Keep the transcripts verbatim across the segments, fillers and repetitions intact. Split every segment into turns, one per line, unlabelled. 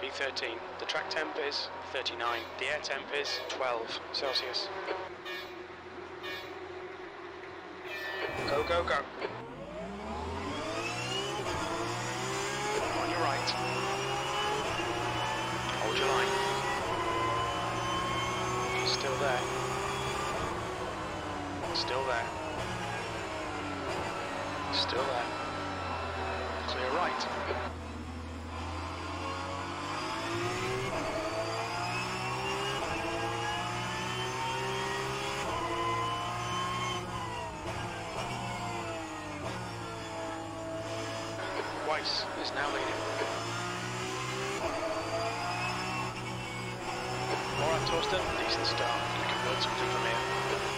steady thirteen. The track temp is thirty-nine. The air temp is twelve Celsius. Go, go, go. On your right. Hold your line. He's still there. Still there. Still there. Clear right. Weiss is now leading. Alright, Torsten, decent start. We can build something from here.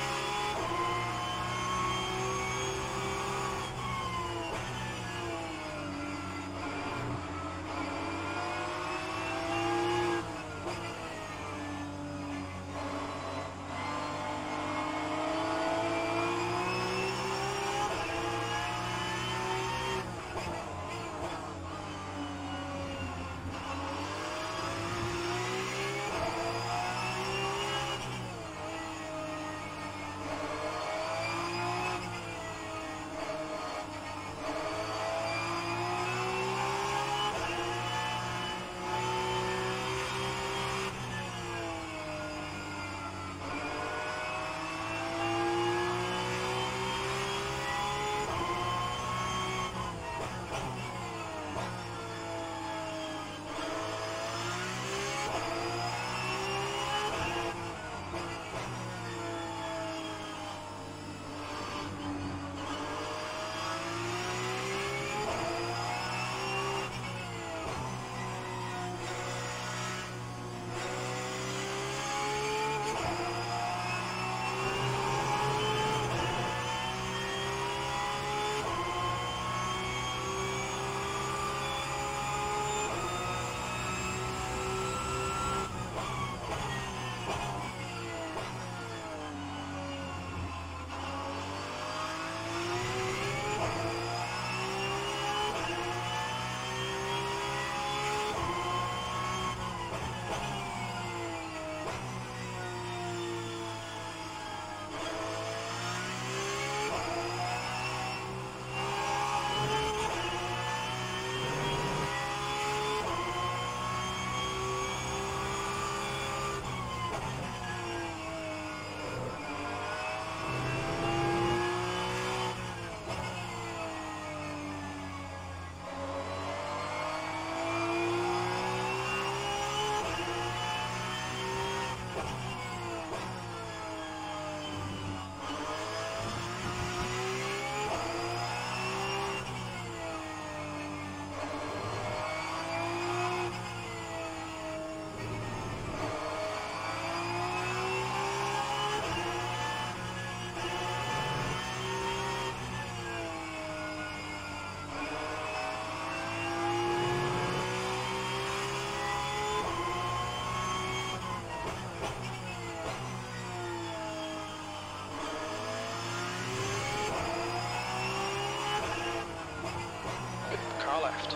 Car left.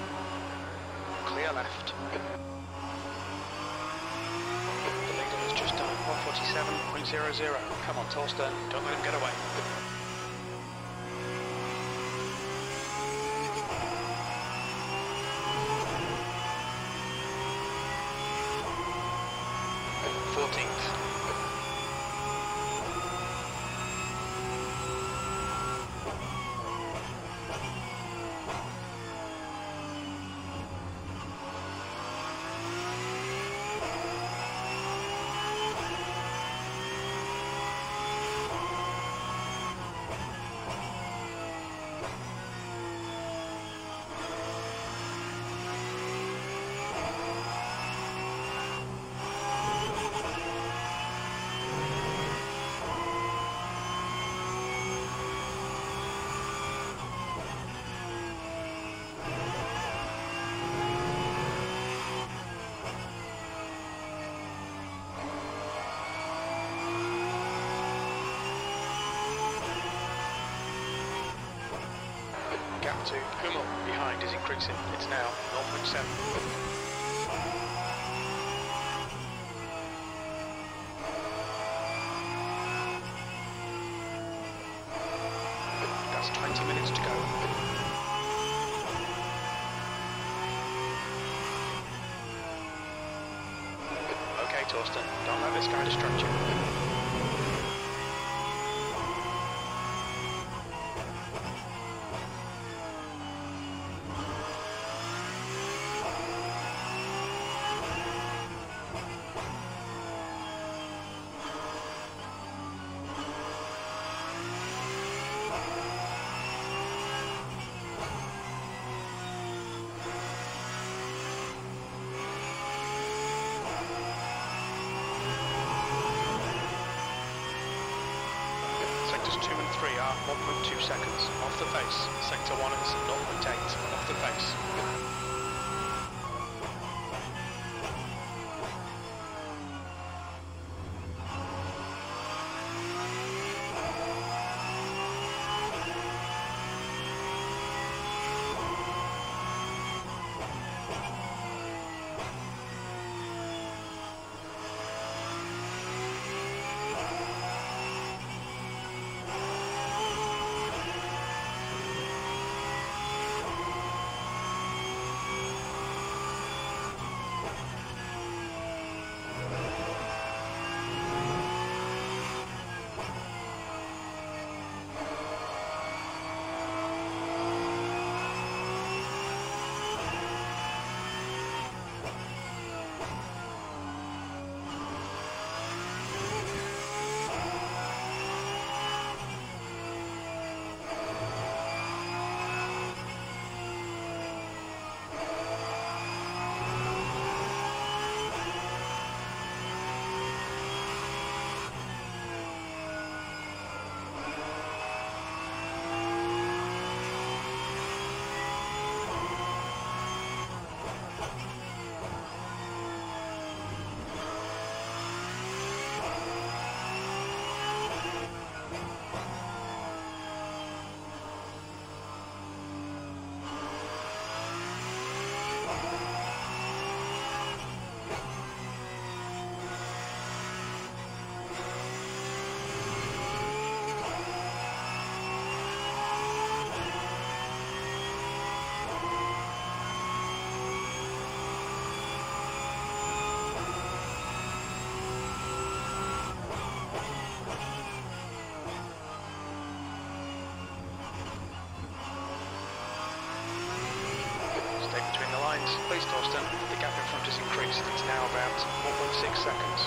Clear left. The leader has just done one forty-seven point zero zero. Come on, Torsten, don't let him get away. fourteenth. Gap to Hummel behind is increasing. It's now zero point seven. twenty minutes to go. Okay, Torsten, don't let this guy distract you. two and three are one point two seconds off the pace. Sector one is zero point eight off the pace. Please, Torsten, the gap in front has increased. It's now about one point six seconds.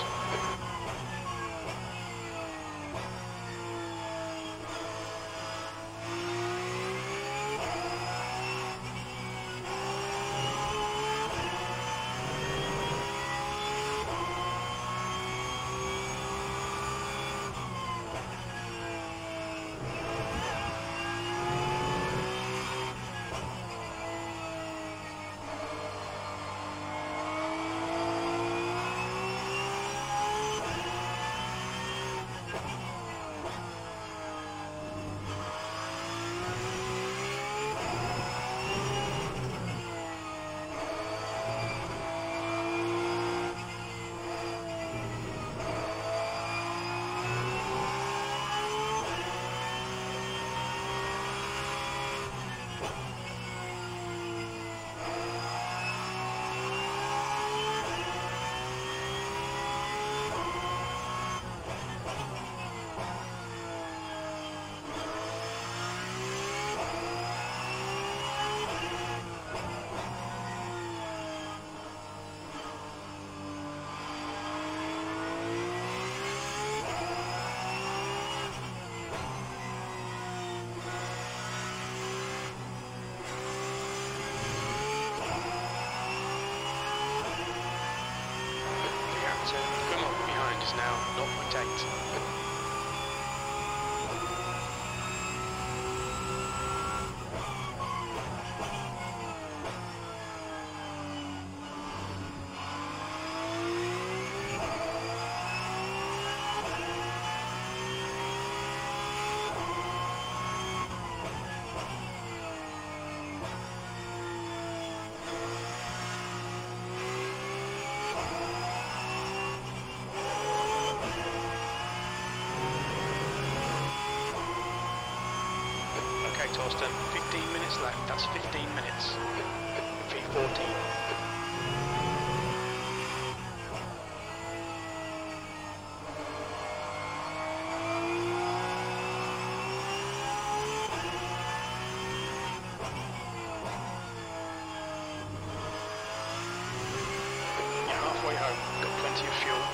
Now zero point eight. Torsten, fifteen minutes left, that's fifteen minutes. V fourteen. You're halfway home, got plenty of fuel.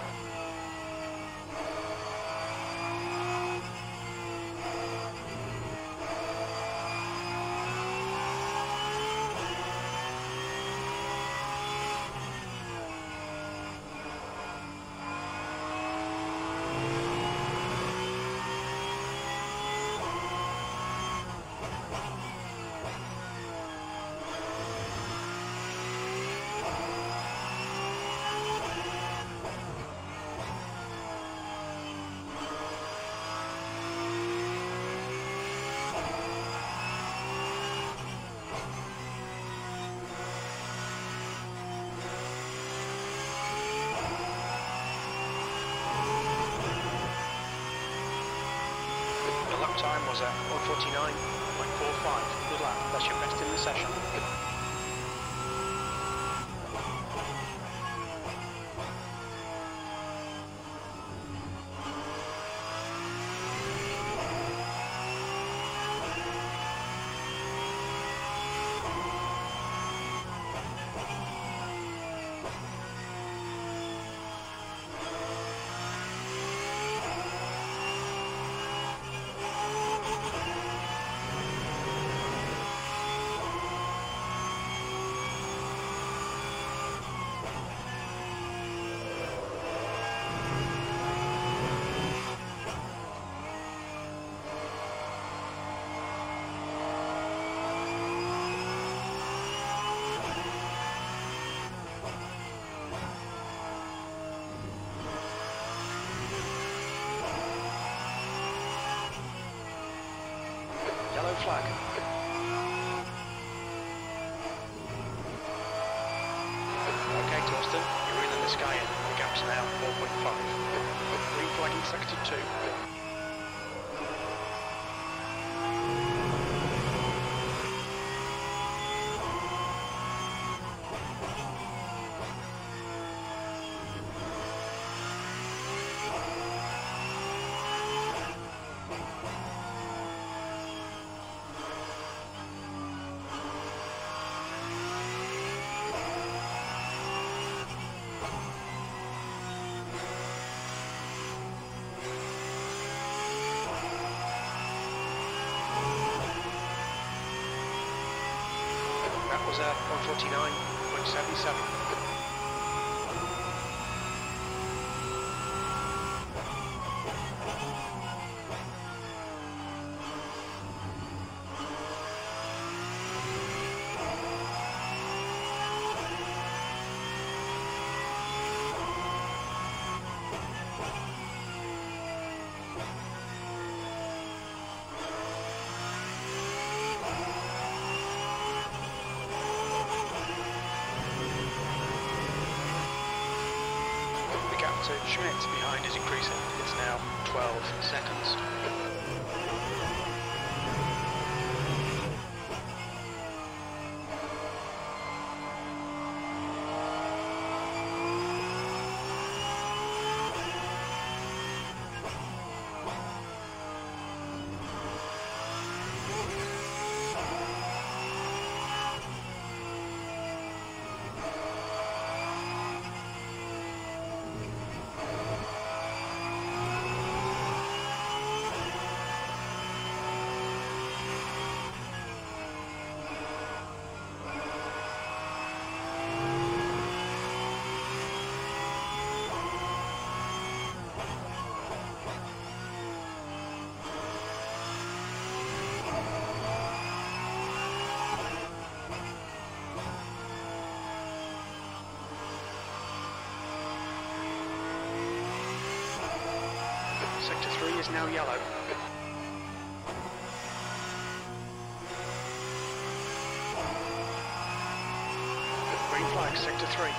Time was at one forty-nine point four five. Good lap. That's your best in the session. Yellow flag. Okay, Torsten, you're reeling the sky in. The gap's now four point five. Green flag in sector two. That was uh, one forty-nine point seven seven. So Schmidt behind is increasing. It's now twelve seconds. Sector three is now yellow. Green flag, sector three.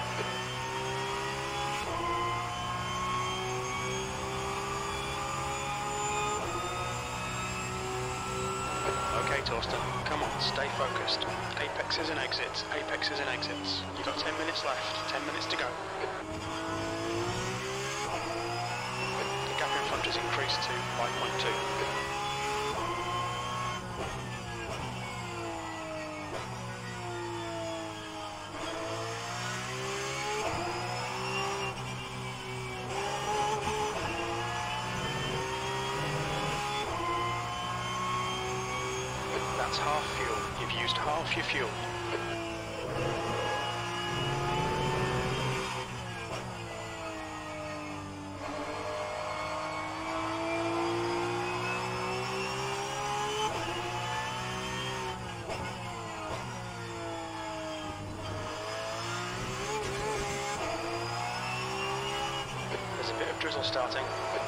Okay, Torsten. Come on, stay focused. Apexes and exits, apexes and exits. You've got ten minutes left, ten minutes to go. The gap in front has increased to five point two. That's half fuel. You've used half your fuel. There's a bit of drizzle starting.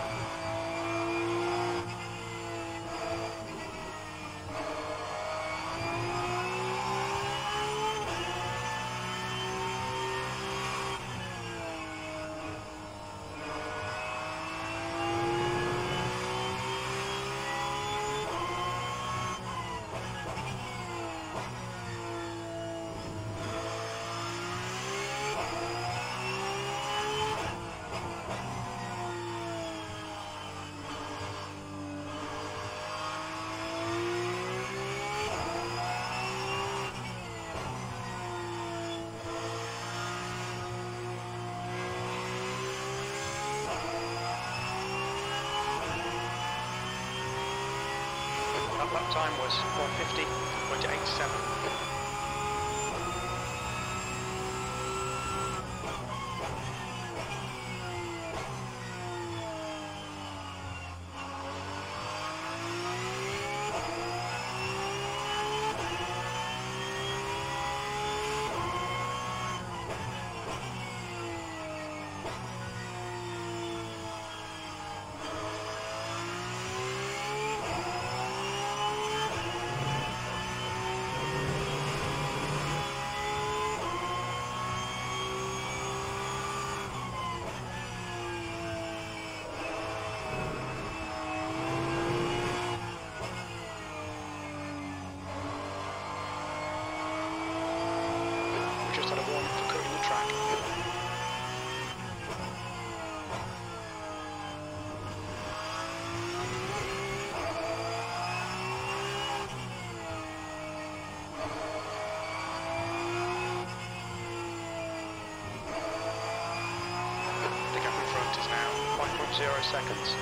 Lap time was one fifty point eight seven. Just had a warning for cutting the track. The gap in front is now one point zero seconds.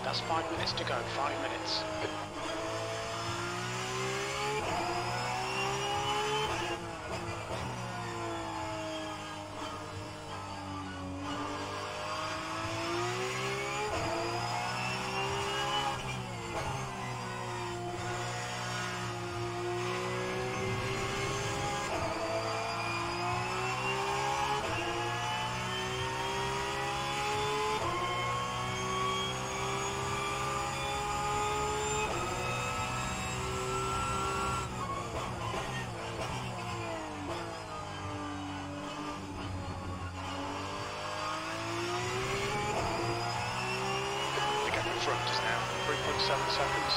That's five minutes to go, five minutes. Front is now three point seven seconds.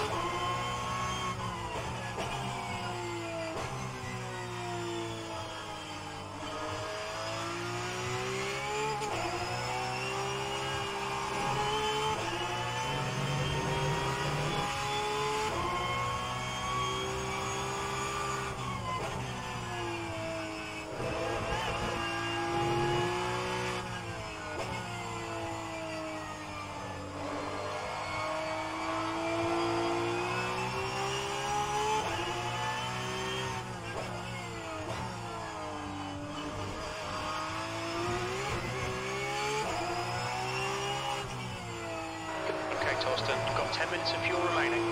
Torsten, got ten minutes of fuel remaining.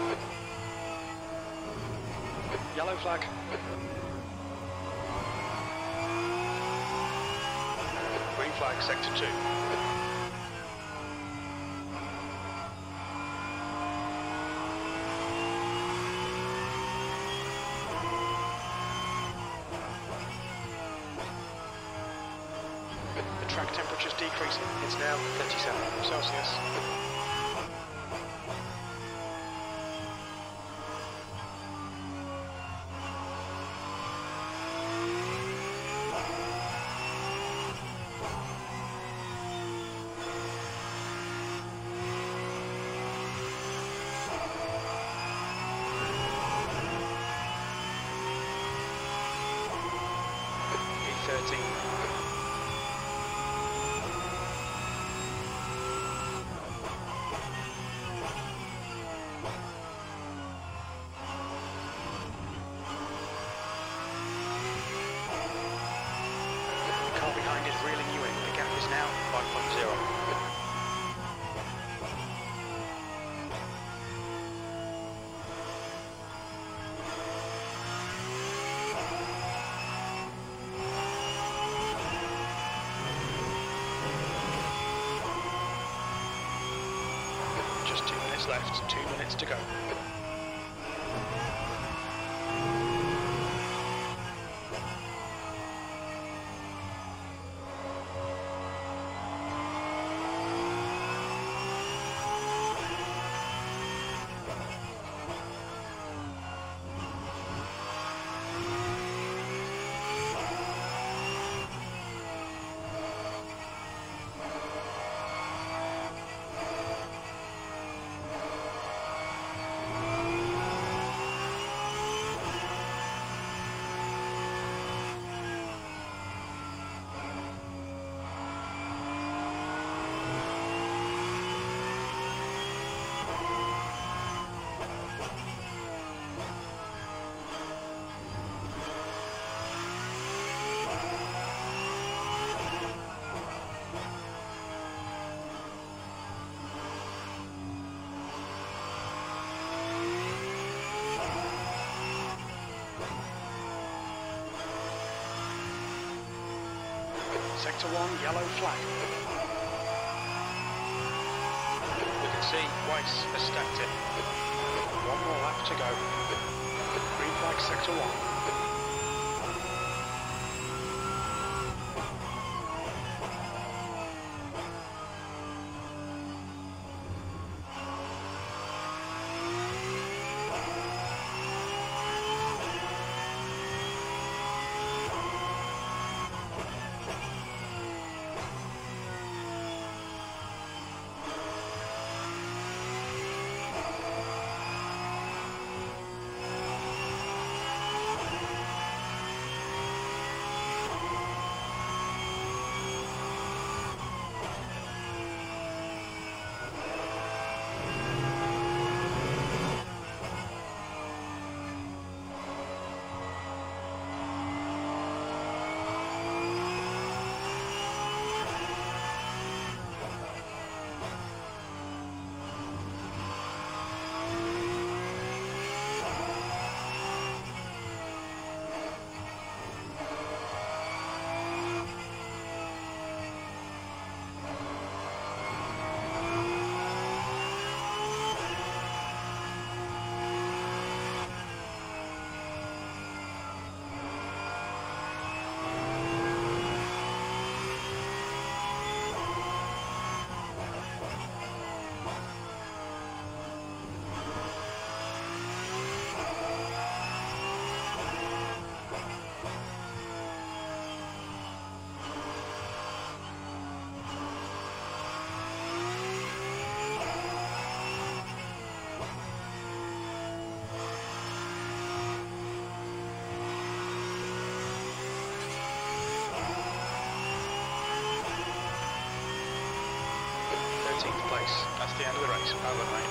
Yellow flag. Green flag, sector two. The track temperature's decreasing. It's now thirty-seven Celsius. thirty. The car behind is reeling you in. The gap is now five point zero. Just two minutes left, two minutes to go. Sector one, yellow flag. We can see Weiss has stacked it. One more lap to go. Green flag, sector one. the end of the race. Over, mate.